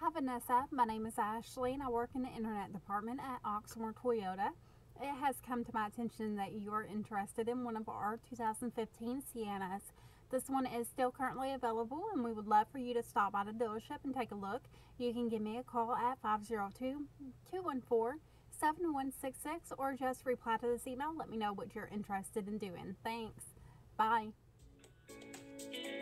Hi Vanessa, my name is Ashley and I work in the internet department at Oxmoor Toyota. It has come to my attention that you are interested in one of our 2015 Siennas. This one is still currently available and we would love for you to stop by the dealership and take a look. You can give me a call at 502-214-7166 or just reply to this email. Let me know what you're interested in doing. Thanks. Bye.